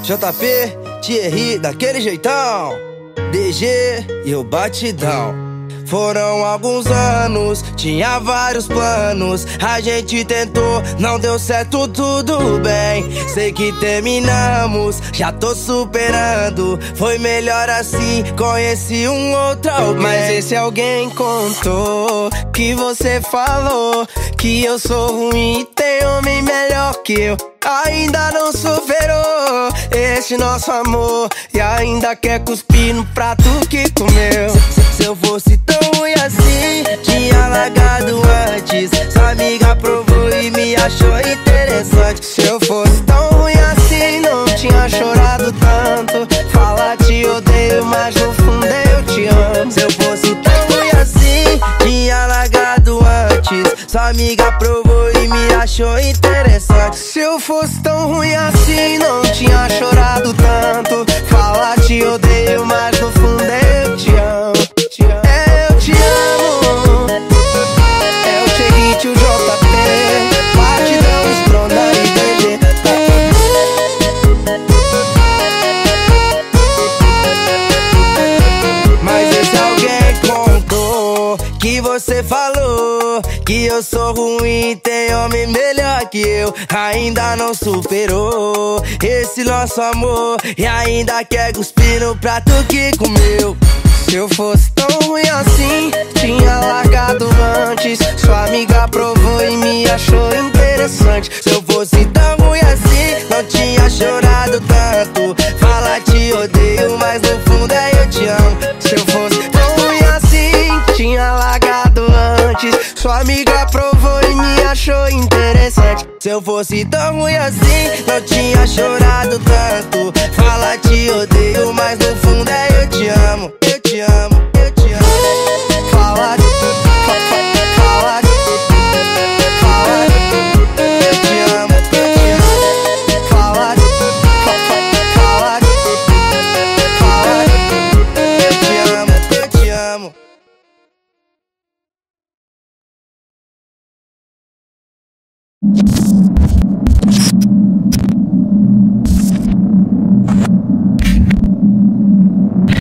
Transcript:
JP, Thierry, daquele jeitão. DG e o batidão. Foram alguns anos, tinha vários planos. A gente tentou, não deu certo, tudo bem. Sei que terminamos, já tô superando. Foi melhor assim, conheci um outro alguém. Mas esse alguém contou que você falou que eu sou ruim e tem homem melhor que eu. Ainda não superou esse nosso amor e ainda quer cuspir no prato que comeu. Se eu fosse tão ruim assim, tinha largado antes. Sua amiga provou e me achou interessante. Se eu fosse tão ruim assim, não tinha chorado tanto. Fala te odeio, mas no fundo eu te amo. Se eu fosse tão ruim assim, tinha largado antes. Sua amiga provou e me achou interessante. Se eu fosse tão ruim assim, não tinha chorado tanto. Fala te odeio, mas no fundo eu te amo. Eu te amo. É o Thierry, o JP, Batidão, Stronda e DG. Mas esse alguém contou que você falou que eu sou ruim, tem homem melhor que eu. Ainda não superou esse nosso amor e ainda quer cuspir no prato que comeu. Se eu fosse tão ruim assim, tinha largado antes. Sua amiga provou e me achou interessante. Se eu fosse tão ruim assim, não tinha chorado tanto. Fala te odeio, mas no fundo eu te amo. Se eu fosse tão ruim assim, tinha largado antes. Sua amiga provou e me achou interessante. Se eu fosse tão ruim assim, não tinha chorado tanto. Fala te odeio, mas no fundo eu te amo. Eu te amo, eu te amo. Fala, fala, fala, eu te amo, eu te amo. Fala, fala, fala, eu te amo, eu te amo. You